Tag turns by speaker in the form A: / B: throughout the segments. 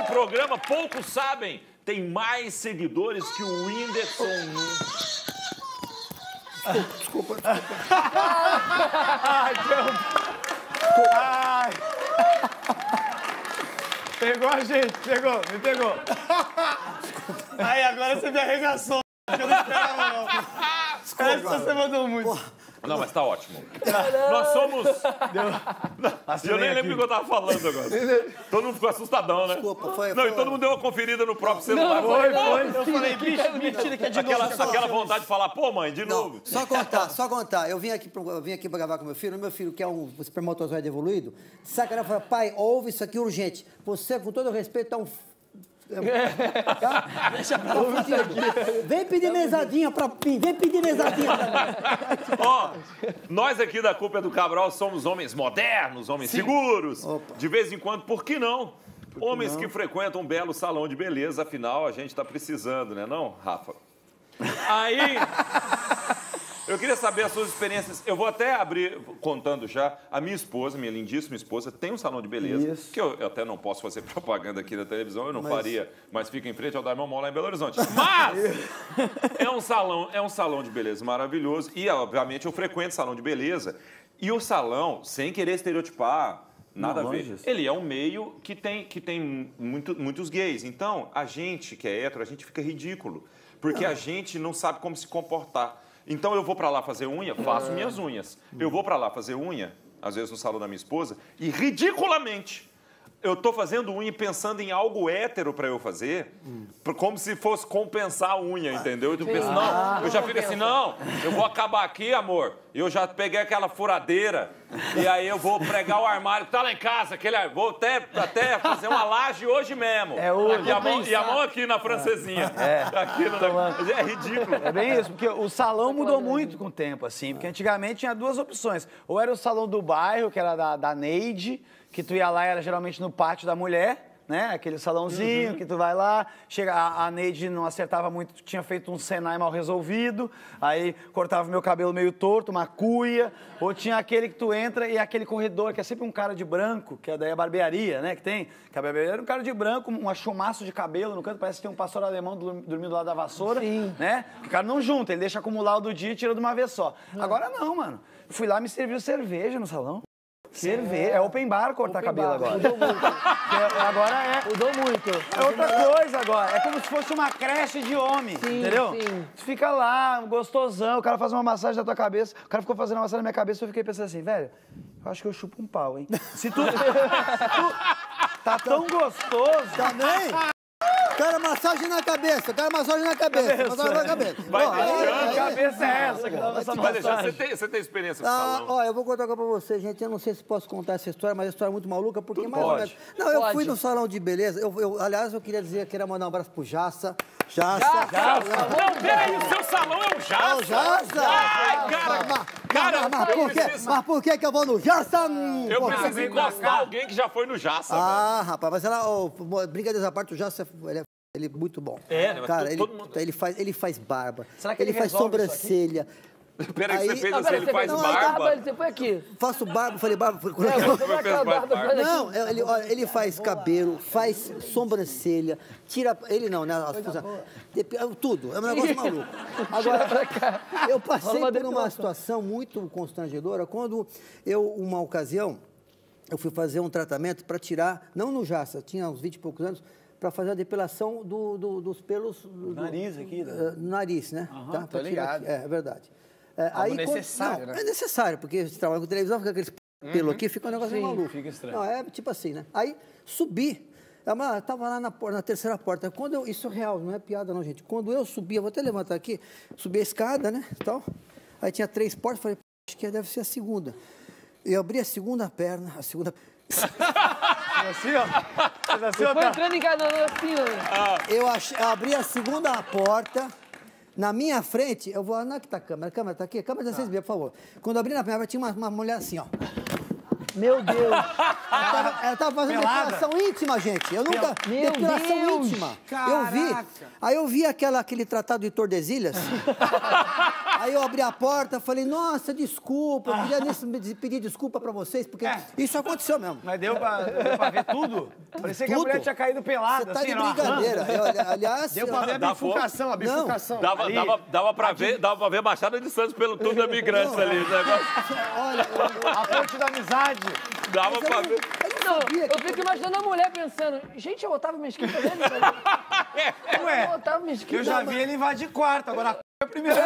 A: programa, poucos sabem, tem mais seguidores que o Whindersson Nunes.
B: Desculpa.
C: Ai, ai. Pegou a gente, me pegou. Aí, agora você me arregaçou. Eu não esperava, não. Essa você mandou muito.
A: Não, mas tá ótimo. Nós somos... Eu nem lembro o que eu tava falando agora. Todo mundo ficou assustadão, né?
B: Desculpa, foi...
A: Não, e todo mundo deu uma conferida no próprio celular.
C: Foi. Eu falei, bicho, mentira que é de novo.
A: Aquela vontade de falar, pô, mãe, de novo.
B: Só contar. Eu vim aqui pra gravar com meu filho que é um espermatozoide evoluído, sacanagem, falou, pai, ouve isso aqui urgente. Você, com todo respeito, é um... Tá? Deixa pra lá. Vem pedir mesadinha pra mim, vem pedir mesadinha pra mim.
A: Ó, nós aqui da Culpa é do Cabral somos homens modernos, homens seguros.
B: Opa.
A: De vez em quando, por que não? Homens que frequentam um belo salão de beleza, afinal, a gente tá precisando, né não, Rafa? Aí... Eu queria saber as suas experiências. Eu vou até abrir, contando já, a minha esposa, minha lindíssima esposa, tem um salão de beleza, que eu até não posso fazer propaganda aqui na televisão, eu não faria, mas fica em frente ao Diamond Mall lá em Belo Horizonte. Mas é um salão de beleza maravilhoso e, obviamente, eu frequento salão de beleza. E o salão, sem querer estereotipar, nada a ver, ele é um meio que tem muitos gays. Então, a gente que é hétero, a gente fica ridículo, porque a gente não sabe como se comportar. Então, eu vou pra lá fazer unha, faço minhas unhas. Eu vou pra lá fazer unha, às vezes no salão da minha esposa, e ridiculamente, eu tô fazendo unha e pensando em algo hétero pra eu fazer, como se fosse compensar a unha, entendeu? Eu penso, não, eu já fico assim, não, eu vou acabar aqui, amor. Eu já peguei aquela furadeira, e aí eu vou pregar o armário que tá lá em casa, vou até fazer uma laje hoje mesmo. É hoje. E a mão aqui na francesinha. Aqui é ridículo.
C: É bem isso, porque o salão mudou muito com o tempo, assim, porque antigamente tinha duas opções. Ou era o salão do bairro, que era da Neide, que tu ia lá, era geralmente no pátio da mulher, né? Aquele salãozinho que tu vai lá, chega, a Neide não acertava muito, tinha feito um Senai mal resolvido, aí cortava meu cabelo meio torto, uma cuia, ou tinha aquele que tu entra e aquele corredor, que é sempre um cara de branco, que é daí a barbearia, né? Que a barbearia era um cara de branco, um chumaço de cabelo no canto, parece que tem um pastor alemão dormindo lá da vassoura, né? Que o cara não junta, ele deixa acumular o do dia e tira de uma vez só. Agora não, mano. Fui lá, me serviu cerveja no salão. Cerveja. É open bar cortar cabelo agora. Mudou muito. Agora mudou muito. É outra coisa agora. É como se fosse uma creche de homem. Entendeu? Sim. Tu fica lá, gostosão, o cara faz uma massagem na tua cabeça. O cara ficou fazendo uma massagem na minha cabeça e eu fiquei pensando assim, velho, eu acho que eu chupo um pau, hein? Se tu tá tão gostoso.
B: Também? Cara, massagem na cabeça. Massagem na cabeça.
C: Que cabeça é essa?
A: Você tem experiência com salão?
B: Ó, eu vou contar uma coisa pra você, gente. Eu não sei se posso contar essa história, mas a história é muito maluca, porque mais ou menos... Não, eu fui no salão de beleza. Aliás, eu queria dizer, queria mandar um abraço pro Jassa.
A: Não, peraí, o seu salão é o Jassa?
B: É o Jassa?
A: Ai, cara,
B: mas por que eu vou no Jassa?
A: Eu preciso encostar alguém que já foi no Jassa.
B: Rapaz, mas ela, brincadeiras à parte, o Jassa, ele é muito bom. Cara, ele faz barba.
C: Será que
B: ele faz sobrancelha.
A: Peraí, você fez assim, ele faz barba?
D: Você foi aqui.
B: Faço barba, falei barba. Não, ele faz cabelo, faz sobrancelha, tira... Ele não, né? Tudo, é um negócio maluco. Agora, eu passei por uma situação muito constrangedora quando uma ocasião, eu fui fazer um tratamento para tirar, não no Jassa, tinha uns 20 e poucos anos, para fazer a depilação dos pelos... Do
C: nariz aqui, né?
B: Nariz, né? Tá?
C: Tô ligado.
B: É verdade.
C: Aí, necessário, né?
B: É necessário, porque você trabalha com televisão, fica aqueles pelo aqui, fica um negócio meio maluco.
C: Fica estranho.
B: Não, é tipo assim, né? Aí, subi. Eu tava lá na terceira porta. Isso é real, não é piada não, gente. Quando eu subi, eu vou até levantar aqui, subi a escada, né, tal. Aí tinha 3 portas, falei, acho que deve ser a segunda. Eu abri a segunda perna, assim, ó.
D: Foi entrando em cada assim,
B: Eu abri a segunda porta, na minha frente, onde é que tá a câmera? A câmera tá aqui? A câmera tá 6 por favor. Quando eu abri na primeira, tinha uma mulher assim, ó. Meu Deus. Ela tava fazendo depilação íntima, gente. Eu nunca...
D: Meu
B: depilação
D: Deus.
B: íntima. Eu vi. Aí eu vi aquele tratado de Tordesilhas. Aí eu abri a porta, falei, nossa, desculpa. Eu queria pedir desculpa pra vocês, porque isso aconteceu mesmo.
C: Mas deu pra ver tudo? Parecia que a mulher tinha caído pelada,
B: Você tá
C: assim,
B: de brincadeira. Aliás...
E: Deu pra ver a bifurcação, a bifurcação.
A: Dava pra ver a Baixada de Santos pelo túnel da Migrantes ali.
B: Olha,
C: a ponte da amizade.
A: Dava pra ver.
D: Eu fico imaginando a mulher pensando, gente, é o Otávio Mesquita mesmo?
C: Ué,
D: É o Otávio Mesquita.
C: eu já vi ele invadir quarto, agora é a primeira.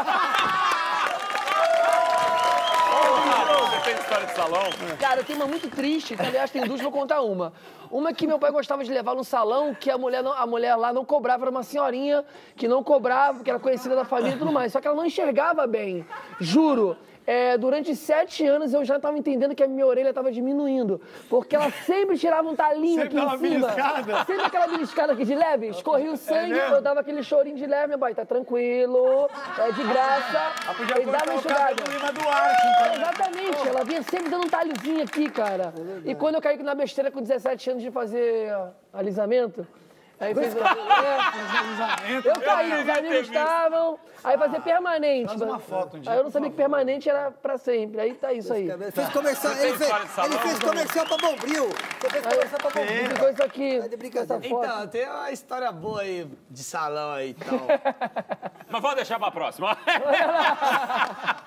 A: Você tem história de salão?
D: Cara, eu tenho uma muito triste, que aliás tem duas, vou contar uma. Uma que meu pai gostava de levar no salão, que a mulher lá não cobrava, era uma senhorinha que não cobrava, que era conhecida da família e tudo mais. Só que ela não enxergava bem, juro. Durante 7 anos eu já estava entendendo que a minha orelha estava diminuindo. Porque ela sempre tirava um talinho
C: Sempre
D: aqui em cima.
C: beliscada.
D: Sempre aquela beliscada aqui de leve. Escorria o sangue, eu dava aquele chorinho de leve. Meu pai, tá tranquilo, é de graça.
C: Ela podia
D: Ele dava
C: cortar
D: uma
C: o cabelo
D: enxugada.
C: do Lima Duarte, então.
D: Exatamente, ela vinha sempre dando um talhozinho aqui, cara. E quando eu caí na besteira com 17 anos de fazer alisamento, aí fez eu caí, os amigos estavam, aí fazer permanente.
C: Faz uma foto um dia,
D: Aí eu não sabia que permanente era pra sempre, aí tá isso aí.
B: Ele fez comercial, ele fez comercial pra Bombril. Você fez comercial pra Bombril.
D: Ficou isso aqui,
B: Tá de brincadeira.
D: essa foto.
E: Então, tem uma história boa aí de salão aí e tal.
A: Mas vamos deixar pra próxima.